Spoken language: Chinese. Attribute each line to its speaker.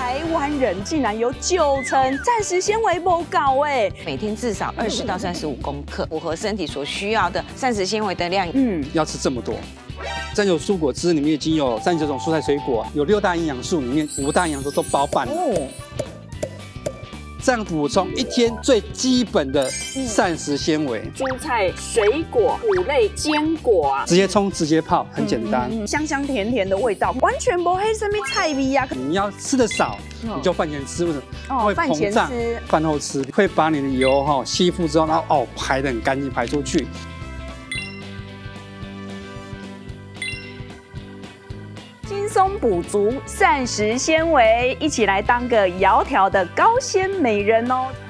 Speaker 1: 台湾人竟然有90%膳食纤维不够哎，
Speaker 2: 每天至少20到35公克，符合身体所需要的膳食纤维的量。
Speaker 3: 要吃这么多。占有蔬果汁里面已经有39种蔬菜水果，有6大营养素，里面5大营养素都包办了。这样补充一天最基本的膳食纤维。
Speaker 1: 蔬菜、水果、谷类、坚果啊，
Speaker 3: 直接冲，直接泡，很简单。
Speaker 1: 香香甜甜的味道，完全不黑什么菜味呀。
Speaker 3: 你要吃的少，你就饭前吃，为什么？会
Speaker 1: 饭前
Speaker 3: 膨胀
Speaker 1: 吃，
Speaker 3: 饭后吃会把你的油吸附之后，然后排得很干净，排出去。
Speaker 1: 轻松补足膳食纤维，一起来当个窈窕的高纤美人哦。